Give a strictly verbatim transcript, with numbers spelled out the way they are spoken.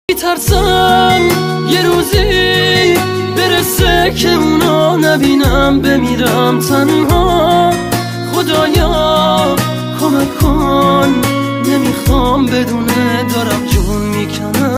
میترسم یه روزی برسه که اونا نبینم، بمیرم تنها. خدایا کمک کن، نمیخوام بدونم